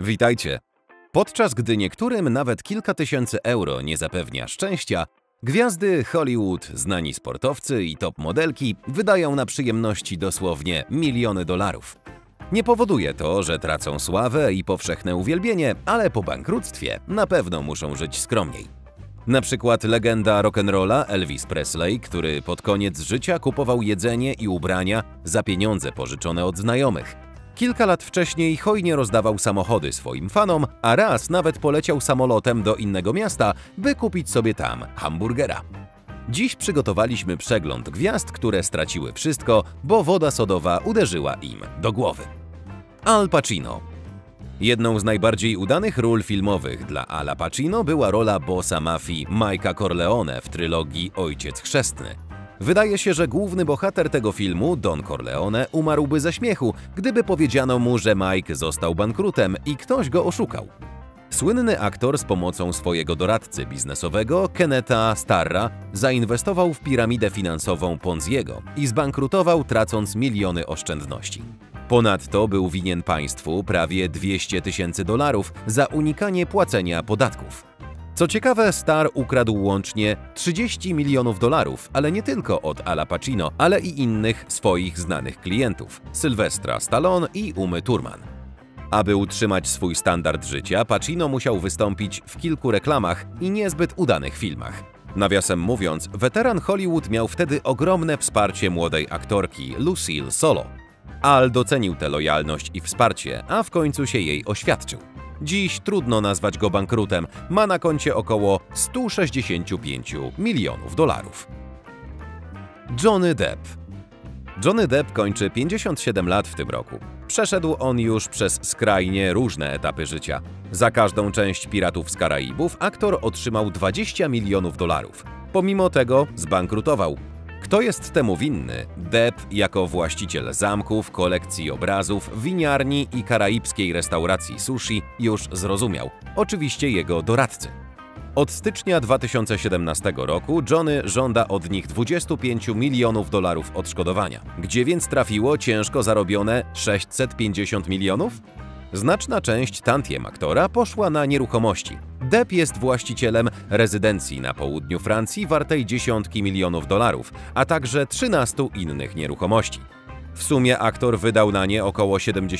Witajcie! Podczas gdy niektórym nawet kilka tysięcy euro nie zapewnia szczęścia, gwiazdy Hollywood, znani sportowcy i top modelki wydają na przyjemności dosłownie miliony dolarów. Nie powoduje to, że tracą sławę i powszechne uwielbienie, ale po bankructwie na pewno muszą żyć skromniej. Na przykład legenda rock'n'rolla Elvis Presley, który pod koniec życia kupował jedzenie i ubrania za pieniądze pożyczone od znajomych. Kilka lat wcześniej hojnie rozdawał samochody swoim fanom, a raz nawet poleciał samolotem do innego miasta, by kupić sobie tam hamburgera. Dziś przygotowaliśmy przegląd gwiazd, które straciły wszystko, bo woda sodowa uderzyła im do głowy. Al Pacino. Jedną z najbardziej udanych ról filmowych dla Ala Pacino była rola bossa mafii Mike'a Corleone w trylogii Ojciec Chrzestny. Wydaje się, że główny bohater tego filmu, Don Corleone, umarłby ze śmiechu, gdyby powiedziano mu, że Mike został bankrutem i ktoś go oszukał. Słynny aktor z pomocą swojego doradcy biznesowego, Kennetha Starra, zainwestował w piramidę finansową Ponziego i zbankrutował, tracąc miliony oszczędności. Ponadto był winien państwu prawie 200 tysięcy dolarów za unikanie płacenia podatków. Co ciekawe, Starr ukradł łącznie 30 milionów dolarów, ale nie tylko od Ala Pacino, ale i innych swoich znanych klientów – Sylwestra Stallone i Umy Thurman. Aby utrzymać swój standard życia, Pacino musiał wystąpić w kilku reklamach i niezbyt udanych filmach. Nawiasem mówiąc, weteran Hollywood miał wtedy ogromne wsparcie młodej aktorki Lucille Solo. Al docenił tę lojalność i wsparcie, a w końcu się jej oświadczył. Dziś trudno nazwać go bankrutem, ma na koncie około 165 milionów dolarów. Johnny Depp. Johnny Depp kończy 57 lat w tym roku. Przeszedł on już przez skrajnie różne etapy życia. Za każdą część Piratów z Karaibów aktor otrzymał 20 milionów dolarów. Pomimo tego zbankrutował. Kto jest temu winny? Depp jako właściciel zamków, kolekcji obrazów, winiarni i karaibskiej restauracji sushi już zrozumiał. Oczywiście jego doradcy. Od stycznia 2017 roku Johnny żąda od nich 25 milionów dolarów odszkodowania. Gdzie więc trafiło ciężko zarobione 650 milionów? Znaczna część tantiem aktora poszła na nieruchomości. Depp jest właścicielem rezydencji na południu Francji wartej dziesiątki milionów dolarów, a także 13 innych nieruchomości. W sumie aktor wydał na nie około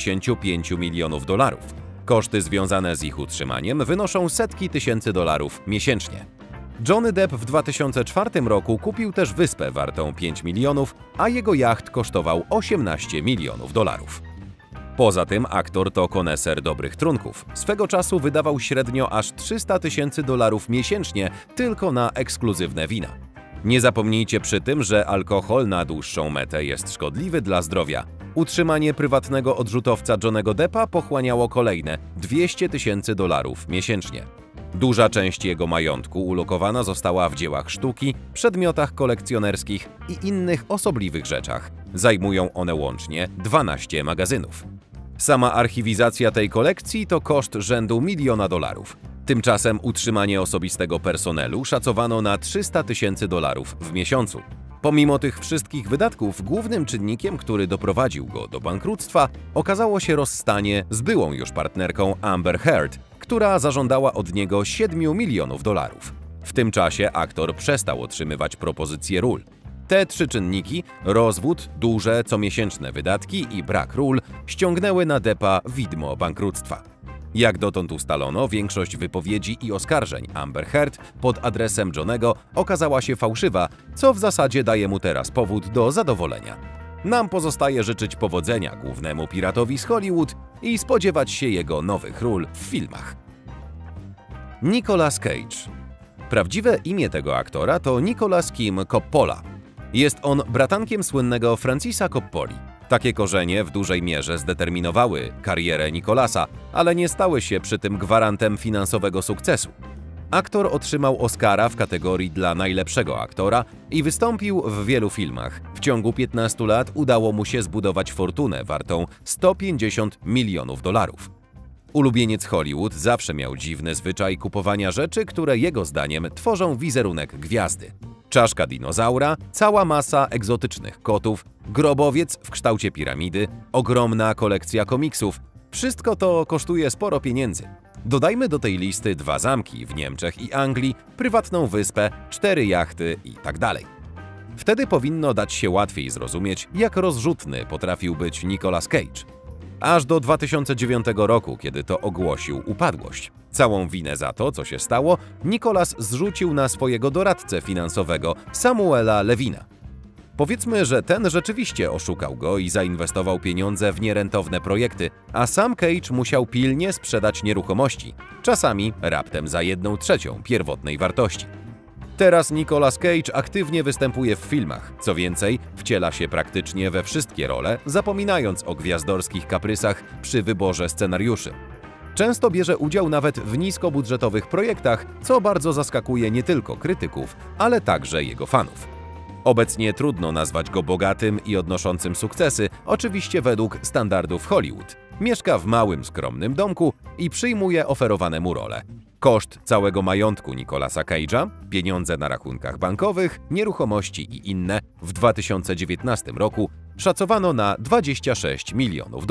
75 milionów dolarów. Koszty związane z ich utrzymaniem wynoszą setki tysięcy dolarów miesięcznie. Johnny Depp w 2004 roku kupił też wyspę wartą 5 milionów, a jego jacht kosztował 18 milionów dolarów. Poza tym aktor to koneser dobrych trunków. Swego czasu wydawał średnio aż 300 tysięcy dolarów miesięcznie tylko na ekskluzywne wina. Nie zapomnijcie przy tym, że alkohol na dłuższą metę jest szkodliwy dla zdrowia. Utrzymanie prywatnego odrzutowca Johnnego Deppa pochłaniało kolejne 200 tysięcy dolarów miesięcznie. Duża część jego majątku ulokowana została w dziełach sztuki, przedmiotach kolekcjonerskich i innych osobliwych rzeczach. Zajmują one łącznie 12 magazynów. Sama archiwizacja tej kolekcji to koszt rzędu miliona dolarów. Tymczasem utrzymanie osobistego personelu szacowano na 300 tysięcy dolarów w miesiącu. Pomimo tych wszystkich wydatków, głównym czynnikiem, który doprowadził go do bankructwa, okazało się rozstanie z byłą już partnerką Amber Heard, która zażądała od niego 7 milionów dolarów. W tym czasie aktor przestał otrzymywać propozycje ról. Te trzy czynniki – rozwód, duże comiesięczne wydatki i brak ról – ściągnęły na Deppa widmo bankructwa. Jak dotąd ustalono, większość wypowiedzi i oskarżeń Amber Heard pod adresem Johnnego okazała się fałszywa, co w zasadzie daje mu teraz powód do zadowolenia. Nam pozostaje życzyć powodzenia głównemu piratowi z Hollywood i spodziewać się jego nowych ról w filmach. Nicolas Cage. Prawdziwe imię tego aktora to Nicolas Kim Coppola. Jest on bratankiem słynnego Francisa Coppoli. Takie korzenie w dużej mierze zdeterminowały karierę Nicolasa, ale nie stały się przy tym gwarantem finansowego sukcesu. Aktor otrzymał Oscara w kategorii dla najlepszego aktora i wystąpił w wielu filmach. W ciągu 15 lat udało mu się zbudować fortunę wartą 150 milionów dolarów. Ulubieniec Hollywood zawsze miał dziwny zwyczaj kupowania rzeczy, które jego zdaniem tworzą wizerunek gwiazdy. Czaszka dinozaura, cała masa egzotycznych kotów, grobowiec w kształcie piramidy, ogromna kolekcja komiksów. Wszystko to kosztuje sporo pieniędzy. Dodajmy do tej listy 2 zamki w Niemczech i Anglii, prywatną wyspę, 4 jachty itd. Wtedy powinno dać się łatwiej zrozumieć, jak rozrzutny potrafił być Nicolas Cage. Aż do 2009 roku, kiedy to ogłosił upadłość. Całą winę za to, co się stało, Nicolas zrzucił na swojego doradcę finansowego Samuela Levina. Powiedzmy, że ten rzeczywiście oszukał go i zainwestował pieniądze w nierentowne projekty, a sam Cage musiał pilnie sprzedać nieruchomości, czasami raptem za 1/3 pierwotnej wartości. Teraz Nicolas Cage aktywnie występuje w filmach, co więcej, wciela się praktycznie we wszystkie role, zapominając o gwiazdorskich kaprysach przy wyborze scenariuszy. Często bierze udział nawet w niskobudżetowych projektach, co bardzo zaskakuje nie tylko krytyków, ale także jego fanów. Obecnie trudno nazwać go bogatym i odnoszącym sukcesy, oczywiście według standardów Hollywood. Mieszka w małym, skromnym domku i przyjmuje oferowane mu role. Koszt całego majątku Nicolasa Cage'a, pieniądze na rachunkach bankowych, nieruchomości i inne w 2019 roku szacowano na $26 milionów.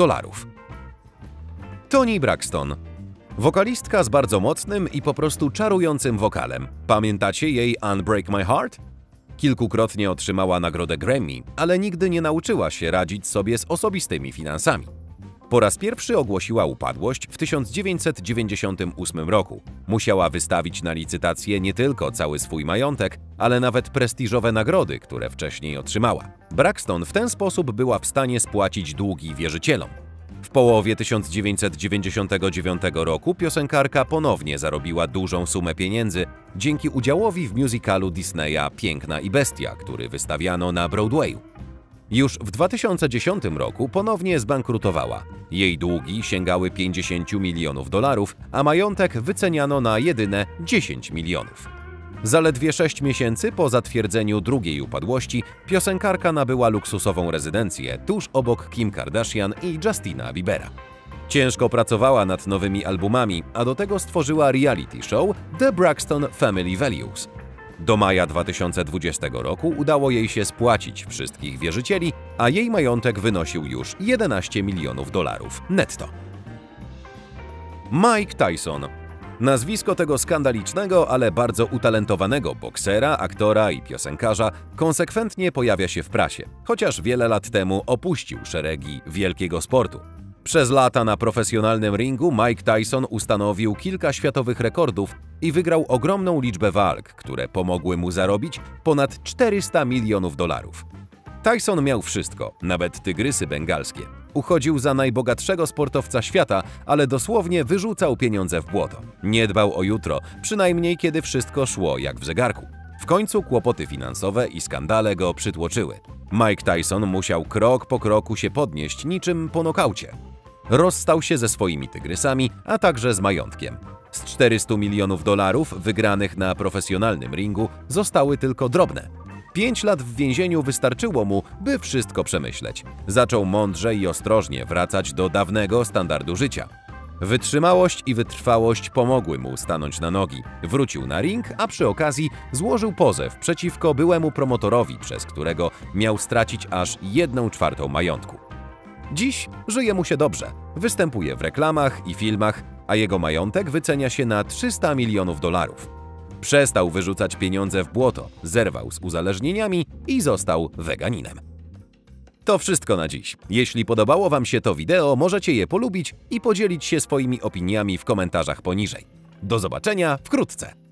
Toni Braxton. Wokalistka z bardzo mocnym i po prostu czarującym wokalem. Pamiętacie jej Unbreak My Heart? Kilkukrotnie otrzymała nagrodę Grammy, ale nigdy nie nauczyła się radzić sobie z osobistymi finansami. Po raz pierwszy ogłosiła upadłość w 1998 roku. Musiała wystawić na licytację nie tylko cały swój majątek, ale nawet prestiżowe nagrody, które wcześniej otrzymała. Braxton w ten sposób była w stanie spłacić długi wierzycielom. W połowie 1999 roku piosenkarka ponownie zarobiła dużą sumę pieniędzy dzięki udziałowi w musicalu Disneya Piękna i Bestia, który wystawiano na Broadwayu. Już w 2010 roku ponownie zbankrutowała. Jej długi sięgały $50 milionów, a majątek wyceniano na jedyne 10 milionów. Zaledwie 6 miesięcy po zatwierdzeniu drugiej upadłości piosenkarka nabyła luksusową rezydencję tuż obok Kim Kardashian i Justina Biebera. Ciężko pracowała nad nowymi albumami, a do tego stworzyła reality show The Braxton Family Values. Do maja 2020 roku udało jej się spłacić wszystkich wierzycieli, a jej majątek wynosił już $11 milionów netto. Mike Tyson. Nazwisko tego skandalicznego, ale bardzo utalentowanego boksera, aktora i piosenkarza konsekwentnie pojawia się w prasie, chociaż wiele lat temu opuścił szeregi wielkiego sportu. Przez lata na profesjonalnym ringu Mike Tyson ustanowił kilka światowych rekordów i wygrał ogromną liczbę walk, które pomogły mu zarobić ponad $400 milionów. Tyson miał wszystko, nawet tygrysy bengalskie. Uchodził za najbogatszego sportowca świata, ale dosłownie wyrzucał pieniądze w błoto. Nie dbał o jutro, przynajmniej kiedy wszystko szło jak w zegarku. W końcu kłopoty finansowe i skandale go przytłoczyły. Mike Tyson musiał krok po kroku się podnieść niczym po nokaucie. Rozstał się ze swoimi tygrysami, a także z majątkiem. Z $400 milionów wygranych na profesjonalnym ringu zostały tylko drobne. 5 lat w więzieniu wystarczyło mu, by wszystko przemyśleć. Zaczął mądrze i ostrożnie wracać do dawnego standardu życia. Wytrzymałość i wytrwałość pomogły mu stanąć na nogi. Wrócił na ring, a przy okazji złożył pozew przeciwko byłemu promotorowi, przez którego miał stracić aż 1/4 majątku. Dziś żyje mu się dobrze. Występuje w reklamach i filmach, a jego majątek wycenia się na $300 milionów. Przestał wyrzucać pieniądze w błoto, zerwał z uzależnieniami i został weganinem. To wszystko na dziś. Jeśli podobało Wam się to wideo, możecie je polubić i podzielić się swoimi opiniami w komentarzach poniżej. Do zobaczenia wkrótce!